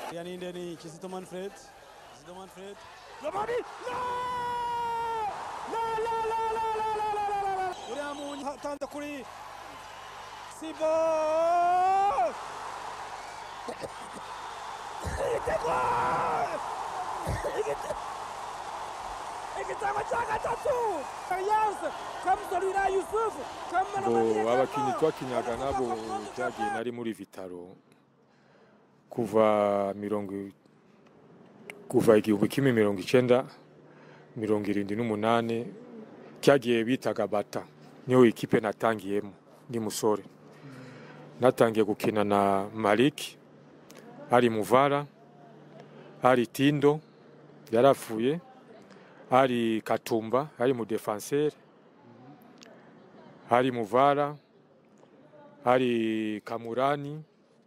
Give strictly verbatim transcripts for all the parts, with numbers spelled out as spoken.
yaninde ni Kizito Manfred Kizito Manfred Lomami la la la la la la la la la uriya mu tanze kuri Sibo igitego igitego igitego cya gatatu Alliance kamusorira Yusuf bo abakinyi twakinyaga nabo cyagiye nari muri Vitaro kuva mirongo kuva igihumbi kimwe mirongo icenda mirongo irindwi n'umunani cyagiye bitaga Bata niyo ikipe natangiyemo ndi musore natangiye gukina na Malik ari Muvara ari Tindo yarafuye ari Katumba ari mu defenseur hari Muvara hari Kamurani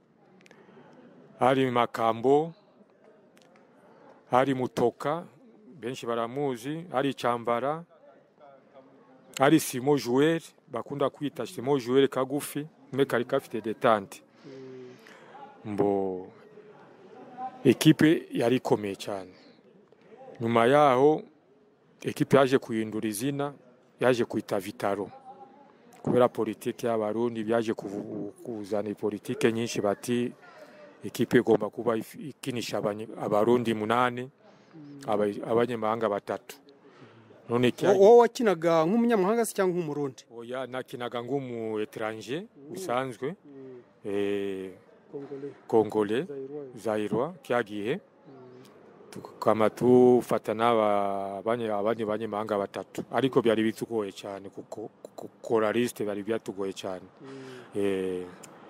hari Makambo hari Mutoka benshi baramuzi hari Chambara hari Simo Jouer bakunda kwita Simo Jouer kagufi me kari kafite detente mbo ekipe yari komeye cyane nyuma yaho ekipe yaje kuyindura izina yaje kwita Vitaro kubera politike y'abarundi byaje kuzana politike nyinshi bati ekipe igomba kuba ikinisha abarundi munane abanyamahanga batatu none cyane wowe wakinaga nk'umunyamahanga se cyangwa nk'umurundi oya nakinaga nk'umu étranger usanzwe eh Congolais Zairwa kyagiye tukama tufata n'abanye abanye banyamahanga batatu ariko byari bitugoye cyane kuko gukora liste bari byatugoye cyane eh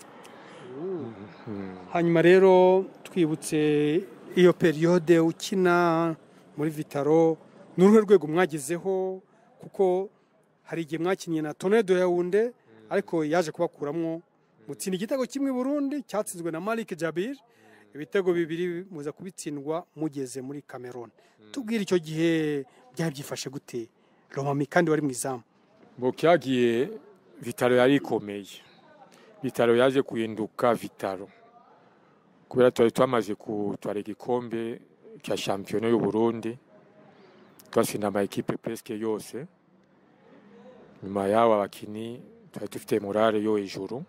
hanyuma rero twibutse iyo periode ukina muri Vitaro n'uruhe rwego mwagezeho kuko hari igihe mwakinnye na Tornado Yaounde ariko yaje kubakuramwo mutsinda igitego kimwe Burundi cyatsinzwe na Malik Jabir ibitego bibiri muza kubitsindwa mugeze muri Cameroon tubwira icyo gihe byabyifashe gute Lomami kandi wari mwizamu bo cyagiye Vitaro yari ikomeye Vitaro yaje kuhinduka Vitaro kubera twari twamaze kutwara igikombe cya champion y'u Burundi twasinda ama equipe presque yose nyuma yaho abakini twari dufite morale yo ejuru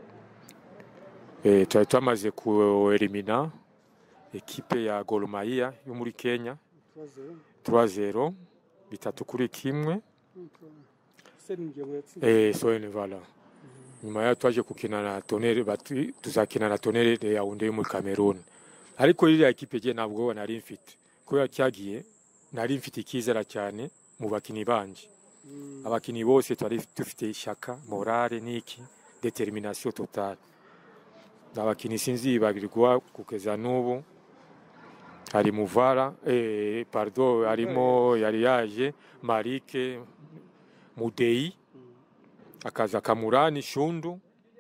eh twari twamaze ku elimina equipe ya Gor Mahia yo muri Kenya trois zero bitatu kuri kimwe eh so ene vala nyuma ya twaje kukina na Tonnerre bati tuzakina na Tonnerre Yaounde yo muri Cameroon ariko iri equipe je nabwo nari mfite kubera cyagiye nari mfite ikizera cyane mu bakini banje abakini bose twari dufite ishaka morale niki determination totale abakini sinzi babirwa kukeza nubu hari Muvara eh pardon harimo yari yaje Marike Mudei akaza Kamurani Shundu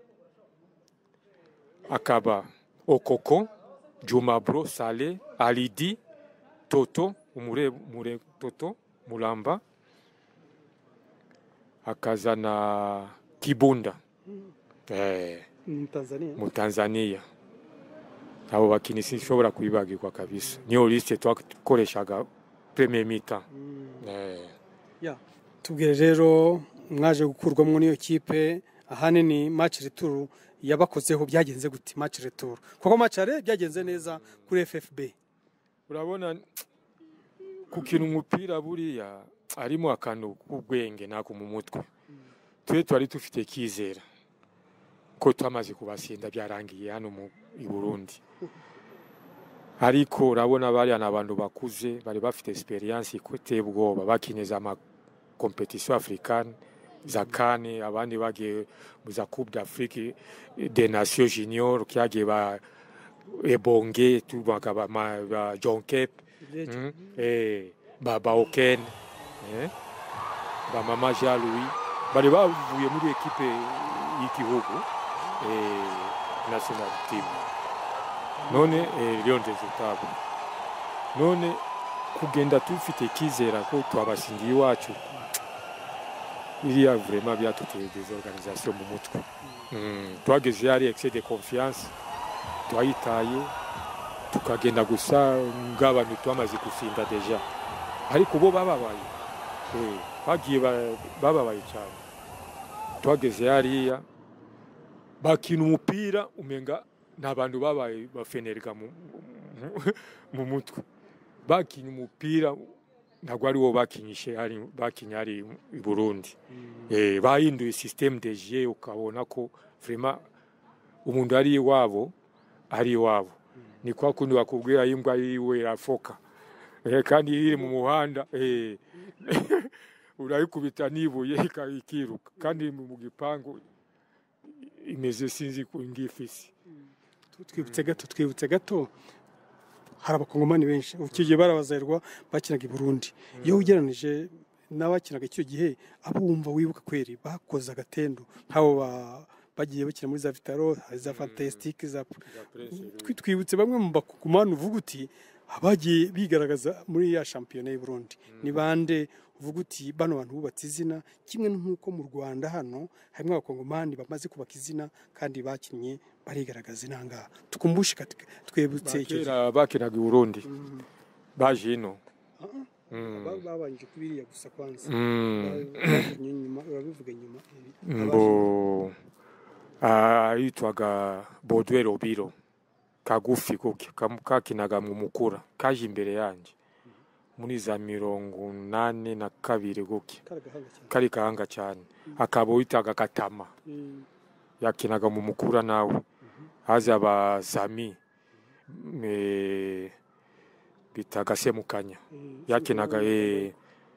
akaba Okoko Juma Bro Sale Alidi Toto umure mure Toto Mulamba akaza na Kibunda eh mu Tanzania mu Tanzania abo bakini sinshobora kwibagirwa kabisa niyo liste twakoreshaga premier mita eh ya tubwire rero mwaje gukurwamo niyo kipe ahanini match retour yabakozeho byagenze gute match retour kuko match are byagenze neza kuri F F B urabona kukina umupira buriya arimo akantu k'ubwenge nako mu mutwe twe twari tufite kizera ko twamaze kubasinda byarangiye hano mu Burundi ariko urabona bari abantu bakuze bari bafite experience ikoteye ubwoba bakineza ama competition africaine za kane abandi bagiye muza Coupe d'Afrique des Nations Junior kyagiye ba ebonge tubaka ba, ba John Cape mm? eh baba Oken eh ba Mama Jean Louis bari bavuye muri equipe y'igihugu eh national team none eh Lion des États none kugenda tufite kizera ko twabashingiye iwacu iriya vraiment byatuteye des organisations mu mutwe mm twageze yari excès de confiance twayitaye tukagenda gusa ng'abantu twamaze gusinda deja ariko bo bababaye eh bagiye bababaye cyane twageze hariya bakina umupira umenga n'abantu babaye bafenerwa mu mu mutwe bakina umupira ntabwo ari wo bakinyishe ari bakinya ari i Burundi eh bahinduye système de jeu ukabona ko vraiment umuntu ari iwabo ari iwabo ni kwa kundi bakubwira imbwa yiwe irafoka eh kandi iri mu muhanda eh urayikubita nibuye ikiruka kandi mu gipangu imeze sinzi ku ngifisi twibutse gato twibutse gato hari abakongomani benshi ukigiye barabazerwa bakinaga i Burundi iyo ugeranije n'abakinaga icyo gihe abumva wibuka kweri bakoze agatendo nk'abo bagiye bakina muri za Vitaro za Fantastic za twibutse bamwe mu bakongomani uvuga uti abagiye bigaragaza muri ya shampiyona y'u Burundi ni bande uvuga uti bano bantu bubatse izina kimwe nk'uko mu Rwanda hano harimo abakongomani bamaze kubaka izina kandi bakinnye barigaragaza inanga tukumbushe twebutse icyo bakinaga i Burundi baje ino babanje kubiriya gusa kwanza nyuma urabivuga nyuma mbo ayitwaga Baudouin Robiro kagufi kuki kakinaga mu mukura kaje imbere yanje muri za mirongo nane na kabiri guki kari kahanga cyane akaba witaga Katama yakinaga mu mukura nawe haza abazami me bitaga Semukanya yakinaga eh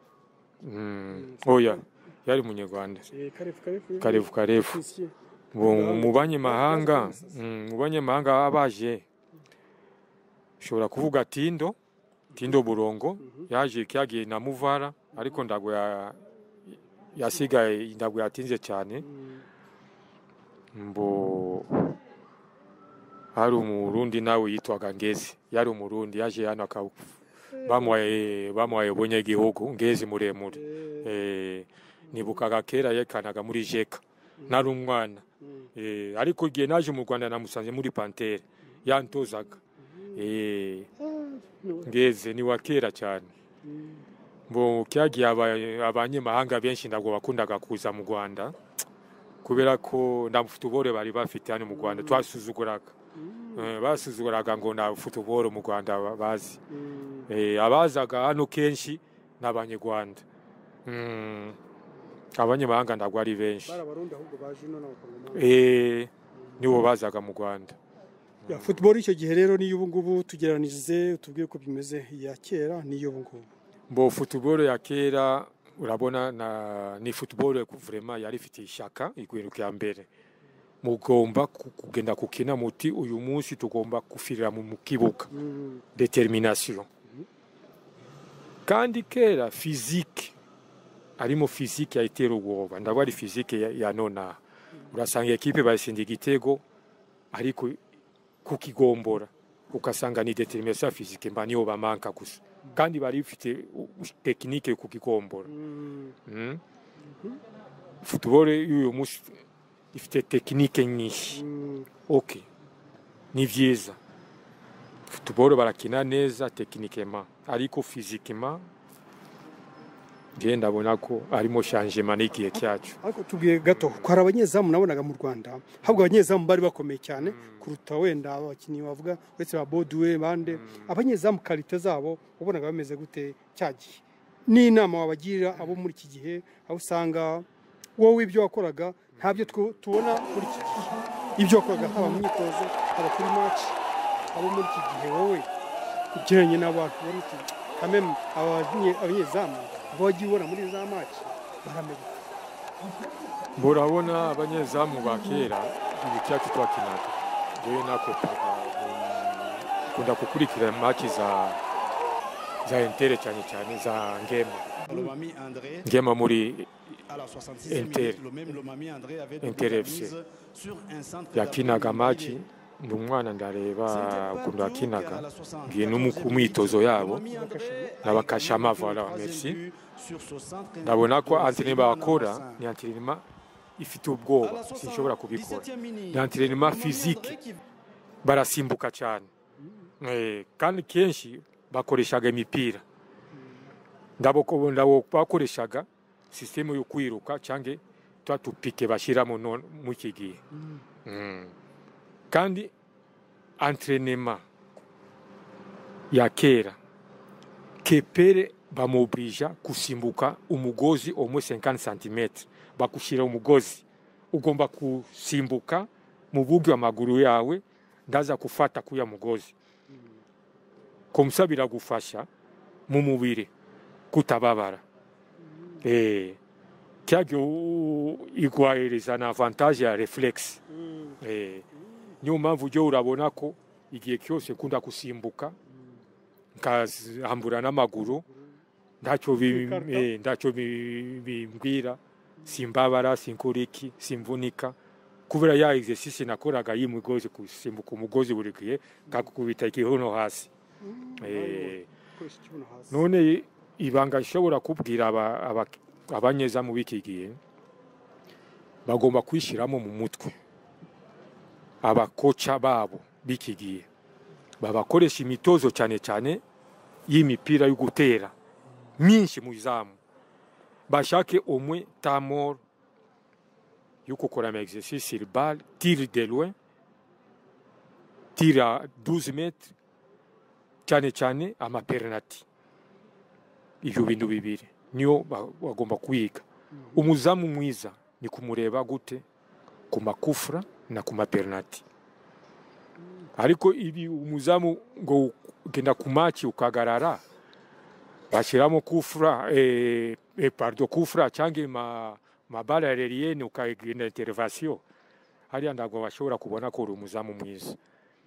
oya yari munyarwanda karefu karefu mu banyamahanga mu banyamahanga abaje ushobora kuvuga Tindo Tindo Burongo yaje kyagiye na Muvara ariko ndago yasigaye ndago yatinze cyane mbo hari umurundi nawe yitwaga Ngezi yari umurundi yaje hano aka bamwaye bamwaye bonye gihugu Ngezi muremure eh nibukaga kera yekanaga muri Jeka nari umwana eh ariko giye naje mu Rwanda namusanze muri Pantere yantozaga eh Ngeze ni wakera cyane mbo kyagiye abanyamahanga benshi ndago bakundaga kuza mu Rwanda kubera ko nda football bari bafite hano mu Rwanda twasuzuguraga eh basuzuguraga ngo na football mu Rwanda bazi eh abazaga hano kenshi n'abanyarwanda mm abanyamahanga ndagwa ari benshi barabarundi ahubwo baje no n'abakongomani eh nibo bazaga mu Rwanda ya football icyo gihe rero niyo ubu ngubu tugeranije tubwiye ko bimeze ya kera niyo ubu ngubu mbo football ya kera urabona na ni football vraiment yari ifite ishaka igwiruka ya mbere mugomba kugenda kukina muti uyu munsi tugomba kufirira mu kibuga mm. determination mm. kandi kera physique arimo physique yaitera ubwoba ndabwo ari physique ya, ya nona mm. urasanga equipe basinda igitego ariko kukigombora ukasanga ni determination physique mba niyo bamanka gusa mm. kandi bari bifite technique kukigombora mm. mm. mm. football uyu munsi ifite technique nyinshi mm. okay ni vyiza football barakina neza techniquement ariko physiquement genda bona ko arimo changement n'igihe cyacu ariko tugiye gato ko hari abanyezamu nabonaga mu Rwanda habwo abanyezamu bari bakomeye cyane mm. kuruta wenda abakinyi bavuga wese ba Baudouin bande mm. abanyezamu kalite zabo ubonaga bameze gute cyagiye ni inama wabagirira abo muri iki gihe aho usanga wowe ibyo wakoraga ntabyo tubona muri iki gihe ibyo wakoraga haba mu myitozo haba kuri match abo muri iki gihe wowe ugeranye n'abantu bari iki kameme abanyezamu bagiye ubona muri za match baramenya murabona abanyezamu bakera ibi cyacu twakinaga jewe nako kunda kukurikira match za za Inter cyane cyane za Ngema Ngema muri Inter Inter F C yakinaga match ndumwana ndareba ukuntu yakinaga ngiye n'umwitozo yabo nabakashama voilà merci ndabona ko entraînement bakora ni entraînement ifite ubwoba sinshobora kubikora ni entraînement physique barasimbuka cyane eh, kandi kenshi bakoreshaga imipira ndaboko ndabo bakoreshaga systeme yo kwiruka cyangwa twa tupike bashiramo mu kigiye mm. mm. kandi entraînement ya kera kepere bamobrija kusimbuka umugozi omwe cinquante centimeters bakushira umugozi ugomba kusimbuka mu bugi amaguru yawe ndaza kufata kuya mugozi mm. komsabira gufasha mu mubiri kutababara mm. eh cyagyo igwahereza na avantage ya reflex mm. eh niyo mpamvu ujye urabona ko igihe cyose kunda kusimbuka nkahambura n'amaguru ndacyo eh ndacyo bimbwira simbabara sinkuriki simvunika kubera ya exercice nakoraga yimugozi kusimbuka umugozi buri gihe kakubita ikihono hasi eh none ibanga ishobora kubwira aba abanyeza mu bikigiye bagomba kwishiramo mu mutwe abakocha babo bikigiye babakoresha imitozo cyane cyane y'imipira yo gutera myinshi mu izamu bashake omwe tamor yo gukora ama exercice sur balle tir de loin tir à douze mètres cyane cyane ama penalty ibyo bintu bibiri niyo bagomba kwiga umuzamu mwiza ni kumureba gute ku makufra na ku mapenalty ariko ibi umuzamu ngo genda ku match ukagarara bashiramo kufra eh, eh pardon kufra cyangwa ma mabala aérienne ukagenda intervention hari ndago bashobora kubona ko uri umuzamu mwiza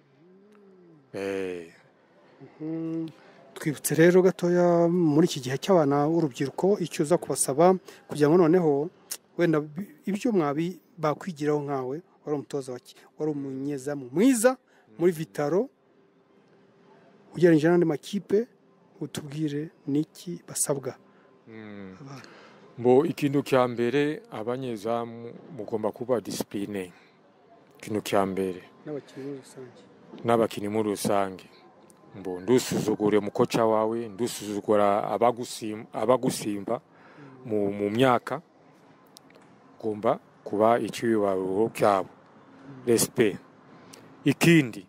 eh mm. Twibutse rero gatoya muri iki gihe cy'abana urubyiruko icyo uza kubasaba kugira ngo noneho wenda ibyo mwabi bakwigiraho nkawe wari umutoza waki wari umunyezamu mwiza muri Vitaro ugereranyije n'andi makipe utubwire niki basabwa mm. Mbo ikintu cya mbere abanyezamu mugomba kuba discipline ikintu cya mbere n'abakinnyi rusange n'abakinnyi muri rusange mbo ndusuzugure mukocha wawe ndusuzugura abagusimba abagusimba mu mu myaka gomba kuba icyubahiro cyabo respect ikindi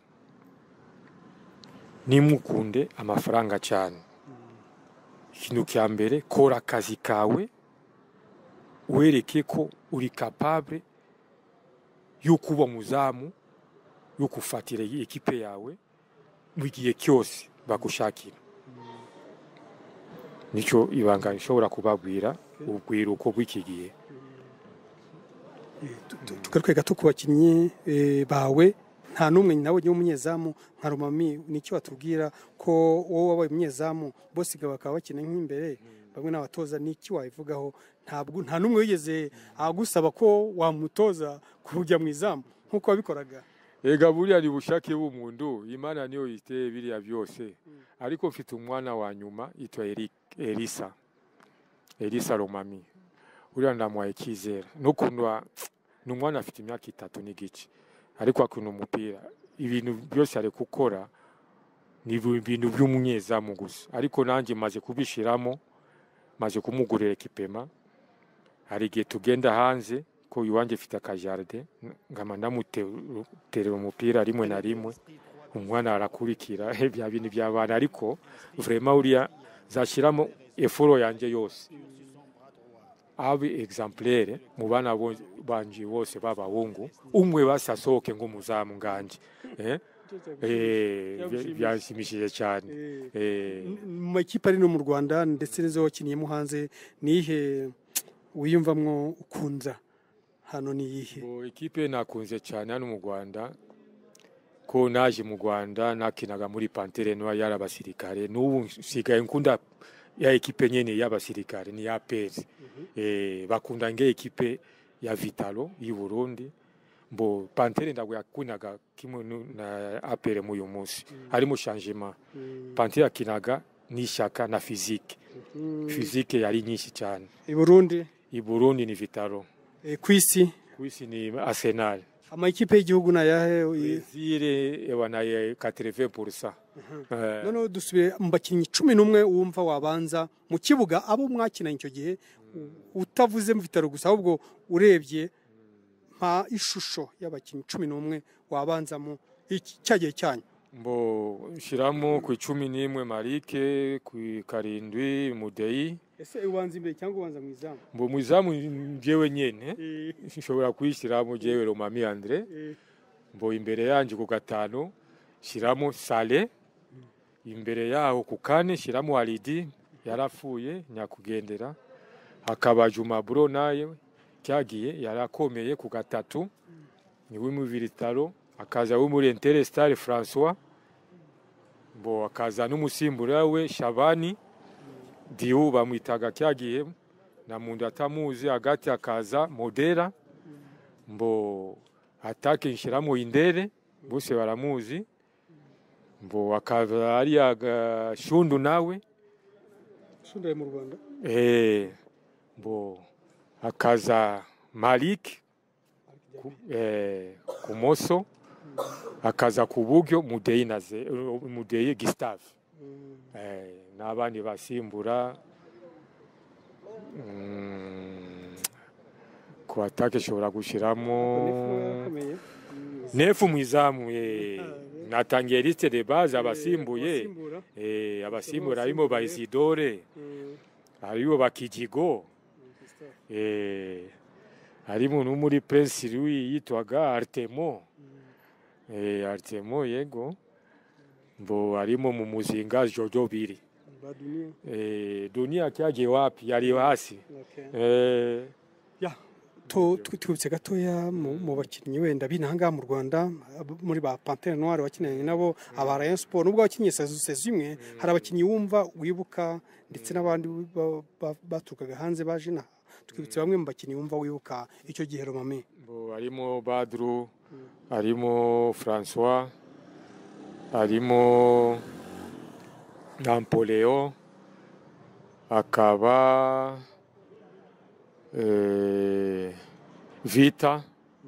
nimukunde amafaranga cyane ikintu cya mbere kora akazi kawe wereke ko uri capable yo kuba muzamu yo kufatira ekipe yawe mugiye cyose bagushakira nico ibanga ishobora kubabwira ubwiruko bw'ikigiye tukarwega tukubakinyi bawe nta numwe nawe y'umunyezamu nka Romami nicyo watubwira ko wowe wabaye umunyezamu bose bakaba bakina nk'imbere bamwe n'abatoza niki wayivugaho ntabwo nta numwe wigeze agusaba ko wamutoza kujya mu izamu nkuko wabikoraga ega buriya ni bushake bw'umuntu Imana niyo yiteye biriya byose mm. ariko mfite umwana wa nyuma yitwa Eric Elisa Elisa Romami uriya ndamwaye kizera no kundwa n'umwana afite imyaka itatu n'igice ariko akuna umupira ibintu byose ari gukora ni ibintu by'umunyezamu gusa ariko nanjye maze kubishiramo maze kumugurira ekipema hari igihe tugenda hanze ko iwanje fite akajarde ngama ndamuterera umupira rimwe na rimwe umwana arakurikira bya bintu by'abana ariko vraiment uriya zashiramo eforo yanje yose abe exemplaire mu bana banje bose babahungu umwe basasoke ngo muzamu nganje eh eh byashimishije cyane eh mu makipe ari no mu Rwanda ndetse nizo wakiniyemo hanze nihe wiyumvamwo ukunza hano ni yihe bo ekipe nakunze cyane hano mu Rwanda ko naje mu Rwanda nakinaga muri Pantere no yara basirikare n'ubu sigaye nkunda ya ekipe nyene y'abasirikare ni ya P S mm -hmm. eh bakunda nge ekipe ya Vitalo y'u Burundi mbo Pantere ndago yakunaga kimwe na apere mu yumunsi mm -hmm. harimo changement mm -hmm. Pantere akinaga ni shaka na physique mm -hmm. physique yari nyinshi cyane i Burundi i Burundi ni Vitalo e kwisi kwisi ni Arsenal amakipe y'igihugu nayahe Brazil wanaye quatre-vingts pour cent. Eh, noneho dusubire mu bakinnyi cumi n'umwe wumva wabanza mu kibuga abo mwakinanye icyo gihe utavuze mu Vitaro gusa ahubwo urebye nta ishusho y'abakinnyi cumi n'umwe wabanzamo icya gihe cyanyu. mbo shiramo ku cumi n'imwe Marike, ku karindwi Mudeyi. Ese ubanza imbere cyangwa ubanza mu izamu? Mbo mu izamu njyewe nyene nshobora kuyishyiramo njyewe Romami Andre. Mbo imbere yanje ku gatanu shiramo Sale, imbere yaho ku kane shiramo Alidi yarafuye nyakugendera, hakaba Juma Bro naye cyagiye yarakomeye ku gatatu niwe mu Vitaro, akaza wo muri Interstar François, mbo akaza n'umusimbura we Shabani Diu bamwitaga cyagiye na muntu atamuzi, hagati akaza Modera, mbo atake nshiramo Indere bose baramuzi, mbo akaza ari agashundu nawe Shundu mu Rwanda. eh mbo akaza Malik ku, eh kumoso, akaza ku buryo Mudeyi naze Mudeyi Gustave. Eh n'abandi basimbura mm, ku atake shobora gushiramo nefu mwizamu eh natangiye liste de base abasimbuye eh abasimbura arimo ba Isidore, aribo bakijigo, eh harimo no muri Prince Louis yitwaga Artemo. Eh Artemo yego, mbo harimo mu muzinga Jojo Biri. Eh Dunia cyagiye wapi yari hasi. Eh ya to twibutse gatoya mu bakinnyi wenda binanga mu Rwanda muri ba Panthère Noire wakinanye nabo aba Rayon Sport, nubwo wakinye saison imwe hari abakinnyi wumva wibuka ndetse n'abandi batukaga hanze baje na twibutse bamwe mu bakinnyi wumva wibuka icyo gihe Romami. Bo harimo Badru, harimo François, harimo Napoléon, akaba eh Vita,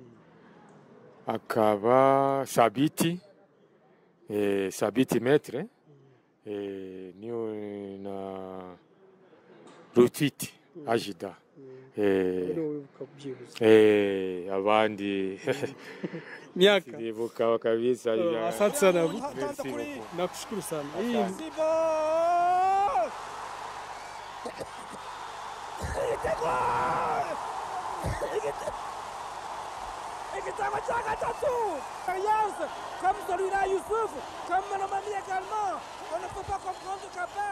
akaba Sabiti, eh Sabiti Maître, eh niyo na Rutiti Ajida. Eh eh abandi miaka ndibuka kabisa. Asante sana, nakushukuru sana. Igitego cya gatatu Alliance comme celui-là Youssouf, comme Romami également, on ne peut pas comprendre qu'à